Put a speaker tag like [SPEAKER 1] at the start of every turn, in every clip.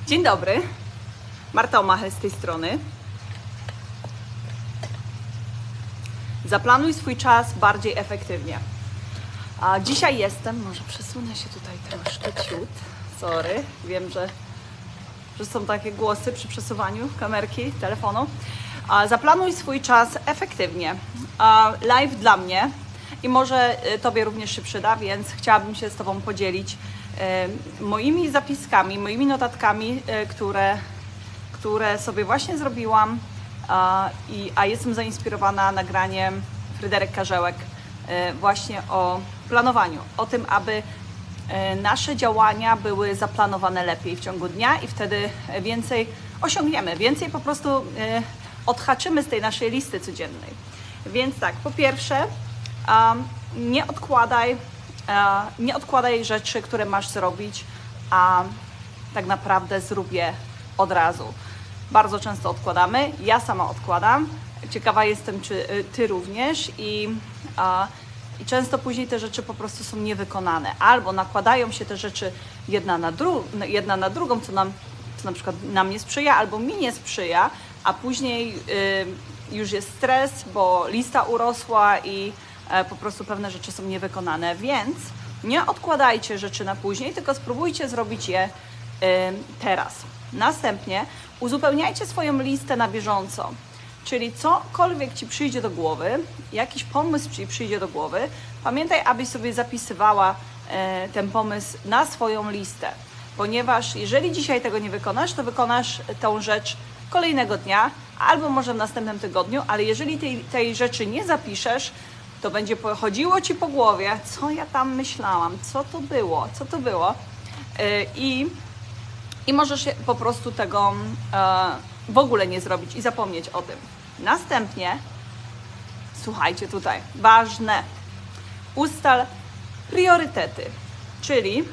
[SPEAKER 1] Dzień dobry, Marta Omachel z tej strony. Zaplanuj swój czas bardziej efektywnie. A dzisiaj jestem, może przesunę się tutaj troszkę ciut, sorry, wiem, że są takie głosy przy przesuwaniu kamerki, telefonu. Zaplanuj swój czas efektywnie. Live dla mnie i może Tobie również się przyda, więc chciałabym się z Tobą podzielić moimi zapiskami, moimi notatkami, które sobie właśnie zrobiłam, a jestem zainspirowana nagraniem Fryderyk Karzełek właśnie o planowaniu, o tym, aby nasze działania były zaplanowane lepiej w ciągu dnia i wtedy więcej osiągniemy, więcej po prostu odhaczymy z tej naszej listy codziennej. Więc tak, po pierwsze, nie odkładaj rzeczy, które masz zrobić, a tak naprawdę zrób je od razu. Bardzo często odkładamy, ja sama odkładam. Ciekawa jestem, czy Ty również i często później te rzeczy po prostu są niewykonane. Albo nakładają się te rzeczy jedna na drugą, co na przykład nam nie sprzyja, albo mi nie sprzyja, a później już jest stres, bo lista urosła i po prostu pewne rzeczy są niewykonane, więc nie odkładajcie rzeczy na później, tylko spróbujcie zrobić je teraz. Następnie uzupełniajcie swoją listę na bieżąco, czyli cokolwiek Ci przyjdzie do głowy, jakiś pomysł Ci przyjdzie do głowy, pamiętaj, abyś sobie zapisywała ten pomysł na swoją listę, ponieważ jeżeli dzisiaj tego nie wykonasz, to wykonasz tą rzecz kolejnego dnia albo może w następnym tygodniu, ale jeżeli tej rzeczy nie zapiszesz, to będzie chodziło Ci po głowie, co ja tam myślałam, co to było i możesz po prostu tego w ogóle nie zrobić i zapomnieć o tym. Następnie, słuchajcie tutaj, ważne, ustal priorytety, czyli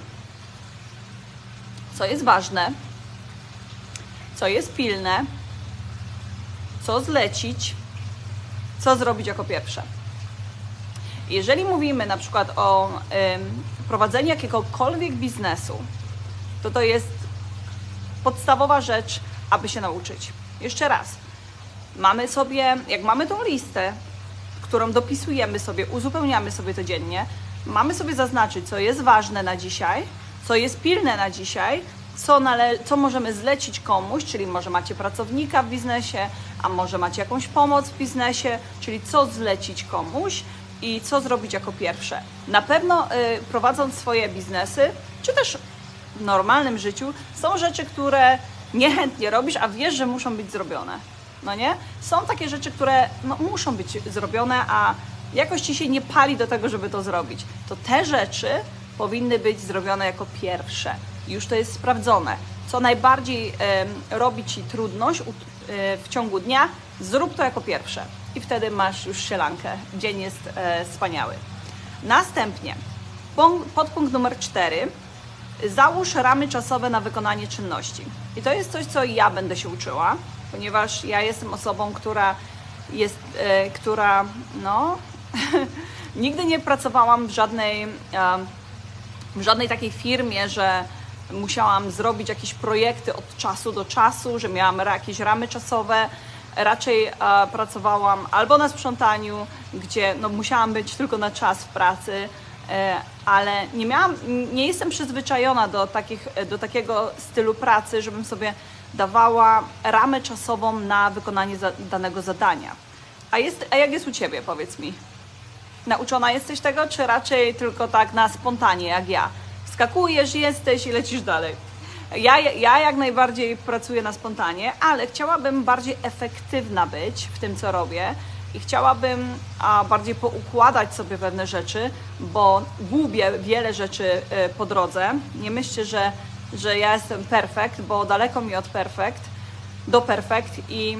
[SPEAKER 1] co jest ważne, co jest pilne, co zlecić, co zrobić jako pierwsze. Jeżeli mówimy na przykład o prowadzeniu jakiegokolwiek biznesu, to jest podstawowa rzecz, aby się nauczyć. Jeszcze raz, jak mamy tą listę, którą dopisujemy sobie, uzupełniamy sobie codziennie, mamy sobie zaznaczyć, co jest ważne na dzisiaj, co jest pilne na dzisiaj, co możemy zlecić komuś, czyli może macie pracownika w biznesie, a może macie jakąś pomoc w biznesie, czyli co zlecić komuś i co zrobić jako pierwsze. Na pewno prowadząc swoje biznesy, czy też w normalnym życiu, są rzeczy, które niechętnie robisz, a wiesz, że muszą być zrobione. No nie? Są takie rzeczy, które muszą być zrobione, a jakoś Ci się nie pali do tego, żeby to zrobić. To te rzeczy powinny być zrobione jako pierwsze. Już to jest sprawdzone. Co najbardziej robi Ci trudność w ciągu dnia, zrób to jako pierwsze. I wtedy masz już sielankę. Dzień jest wspaniały. Następnie, podpunkt numer 4. Załóż ramy czasowe na wykonanie czynności. I to jest coś, co ja będę się uczyła, ponieważ ja jestem osobą, która nigdy nie pracowałam w żadnej takiej firmie, że musiałam zrobić jakieś projekty od czasu do czasu, że miałam jakieś ramy czasowe. Raczej pracowałam albo na sprzątaniu, gdzie musiałam być tylko na czas w pracy, ale nie jestem przyzwyczajona do takiego stylu pracy, żebym sobie dawała ramę czasową na wykonanie danego zadania. A jak jest u Ciebie, powiedz mi? Nauczona jesteś tego, czy raczej tylko tak na spontanie, jak ja? Wskakujesz, jesteś i lecisz dalej. Ja jak najbardziej pracuję na spontanie, ale chciałabym bardziej efektywna być w tym, co robię i chciałabym bardziej poukładać sobie pewne rzeczy, bo gubię wiele rzeczy po drodze. Nie myślcie, że ja jestem perfekt, bo daleko mi od perfekt do perfekt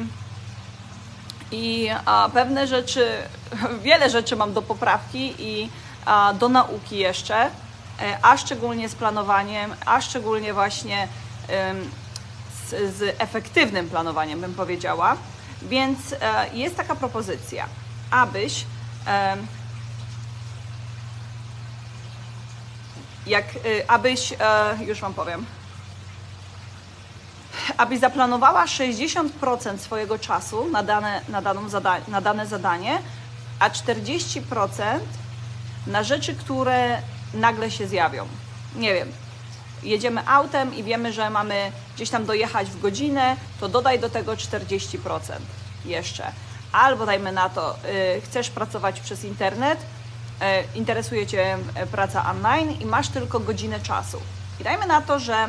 [SPEAKER 1] i pewne rzeczy, wiele rzeczy mam do poprawki i do nauki jeszcze, a szczególnie z planowaniem, a szczególnie właśnie z efektywnym planowaniem, bym powiedziała. Więc jest taka propozycja, abyś, już Wam powiem, abyś zaplanowała 60% swojego czasu na dane zadanie, a 40% na rzeczy, które nagle się zjawią. Nie wiem, jedziemy autem i wiemy, że mamy gdzieś tam dojechać w godzinę, to dodaj do tego 40% jeszcze. Albo dajmy na to, chcesz pracować przez internet, interesuje Cię praca online i masz tylko godzinę czasu. I dajmy na to, że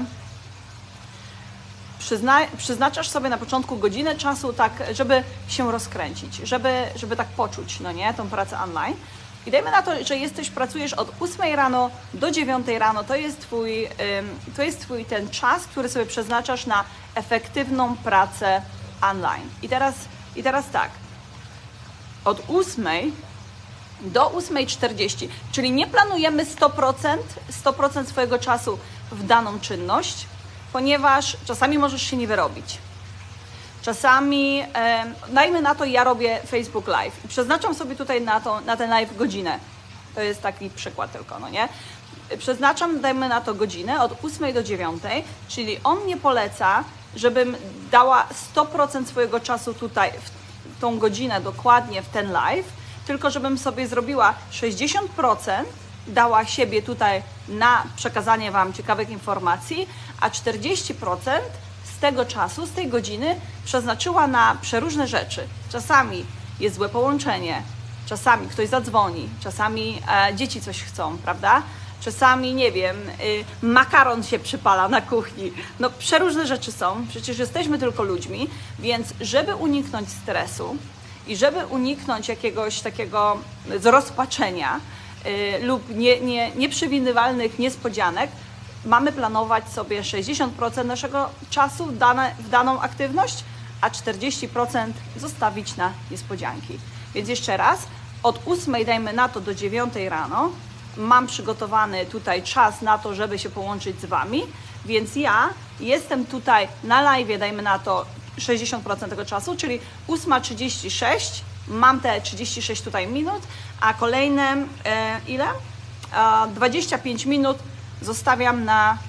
[SPEAKER 1] przeznaczasz sobie na początku godzinę czasu, tak, żeby się rozkręcić, żeby tak poczuć, no nie, tą pracę online. I dajmy na to, że pracujesz od 8 rano do 9 rano, to jest twój ten czas, który sobie przeznaczasz na efektywną pracę online. I teraz tak, od 8 do 8:40, czyli nie planujemy 100% swojego czasu w daną czynność, ponieważ czasami możesz się nie wyrobić. Czasami, dajmy na to, ja robię Facebook Live i przeznaczam sobie tutaj na ten live godzinę. To jest taki przykład tylko, no nie? Przeznaczam, dajmy na to, godzinę od 8 do 9, czyli on mnie poleca, żebym dała 100% swojego czasu tutaj, w tą godzinę dokładnie w ten live, tylko żebym sobie zrobiła 60%, dała siebie tutaj na przekazanie Wam ciekawych informacji, a 40% z tego czasu, z tej godziny przeznaczyła na przeróżne rzeczy. Czasami jest złe połączenie, czasami ktoś zadzwoni, czasami dzieci coś chcą, prawda? Czasami, nie wiem, makaron się przypala na kuchni. No przeróżne rzeczy są, przecież jesteśmy tylko ludźmi, więc żeby uniknąć stresu i żeby uniknąć jakiegoś takiego zrozpaczenia lub nieprzewidywalnych niespodzianek, mamy planować sobie 60% naszego czasu w daną aktywność, a 40% zostawić na niespodzianki. Więc jeszcze raz, od 8 dajmy na to do 9 rano mam przygotowany tutaj czas na to, żeby się połączyć z Wami, więc ja jestem tutaj na live, dajmy na to 60% tego czasu, czyli 8:36, mam te 36 tutaj minut, a kolejne ile? 25 minut zostawiam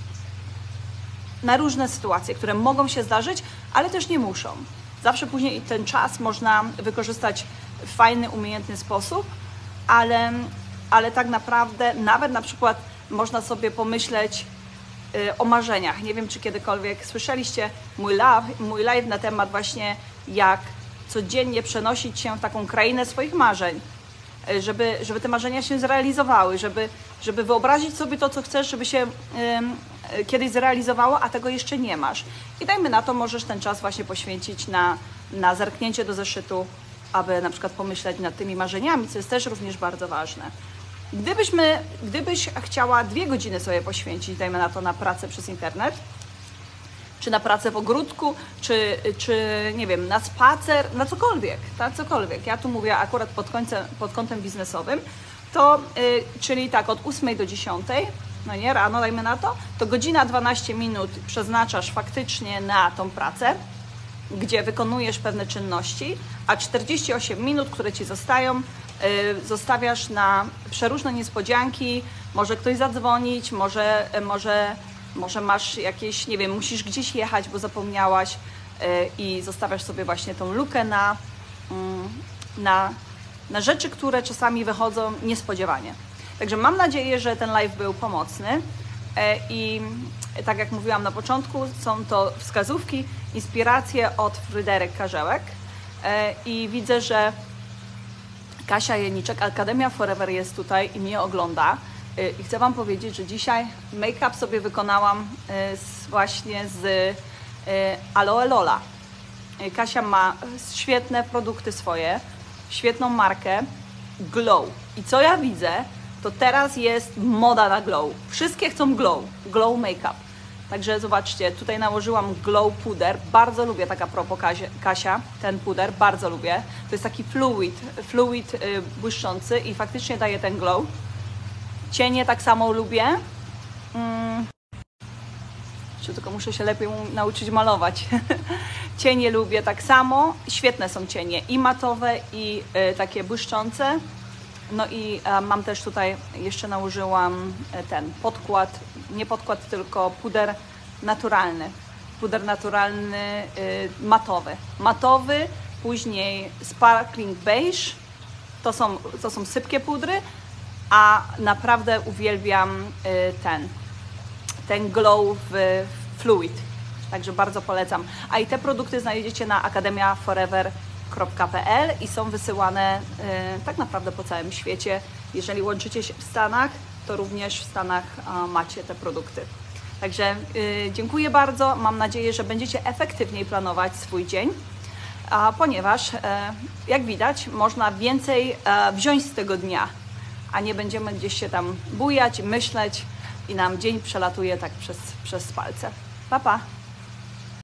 [SPEAKER 1] na różne sytuacje, które mogą się zdarzyć, ale też nie muszą. Zawsze później ten czas można wykorzystać w fajny, umiejętny sposób, ale tak naprawdę nawet na przykład można sobie pomyśleć o marzeniach. Nie wiem, czy kiedykolwiek słyszeliście mój live na temat właśnie, jak codziennie przenosić się w taką krainę swoich marzeń, żeby te marzenia się zrealizowały, żeby wyobrazić sobie to, co chcesz, żeby się kiedyś zrealizowało, a tego jeszcze nie masz. I dajmy na to, możesz ten czas właśnie poświęcić na zerknięcie do zeszytu, aby na przykład pomyśleć nad tymi marzeniami, co jest też również bardzo ważne. Gdybyś chciała 2 godziny sobie poświęcić, dajmy na to, na pracę przez internet, czy na pracę w ogródku, czy nie wiem, na spacer, na cokolwiek, tak, cokolwiek. Ja tu mówię akurat pod kątem biznesowym, to, czyli tak od 8 do 10, no nie, rano dajmy na to godzina 12 minut przeznaczasz faktycznie na tą pracę, gdzie wykonujesz pewne czynności, a 48 minut, które Ci zostają, zostawiasz na przeróżne niespodzianki, może ktoś zadzwonić, może masz jakieś, nie wiem, musisz gdzieś jechać, bo zapomniałaś i zostawiasz sobie właśnie tą lukę na rzeczy, które czasami wychodzą niespodziewanie. Także mam nadzieję, że ten live był pomocny i tak jak mówiłam na początku, są to wskazówki, inspiracje od Fryderyk Karzełek i widzę, że Kasia Jeniczek, Akademia Forever jest tutaj i mnie ogląda. I chcę Wam powiedzieć, że dzisiaj make-up sobie wykonałam właśnie z Aloe Lola. Kasia ma świetne produkty swoje, świetną markę Glow. I co ja widzę, to teraz jest moda na glow. Wszystkie chcą glow make-up. Także zobaczcie, tutaj nałożyłam glow puder. Bardzo lubię, tak a propos Kasia, ten puder, bardzo lubię. To jest taki fluid błyszczący i faktycznie daje ten glow. Cienie tak samo lubię. Tylko muszę się lepiej nauczyć malować. Cienie lubię tak samo. Świetne są cienie i matowe, i takie błyszczące. No i mam też tutaj, jeszcze nałożyłam ten podkład, nie podkład, tylko puder naturalny. puder naturalny matowy. Matowy, później sparkling beige, to są sypkie pudry, a naprawdę uwielbiam ten glow w fluid. Także bardzo polecam. A i te produkty znajdziecie na akademiaforever.pl i są wysyłane tak naprawdę po całym świecie. Jeżeli łączycie się w Stanach, to również w Stanach macie te produkty. Także dziękuję bardzo. Mam nadzieję, że będziecie efektywniej planować swój dzień, ponieważ jak widać, można więcej wziąć z tego dnia, a nie będziemy gdzieś się tam bujać, myśleć i nam dzień przelatuje tak przez palce. Pa, pa!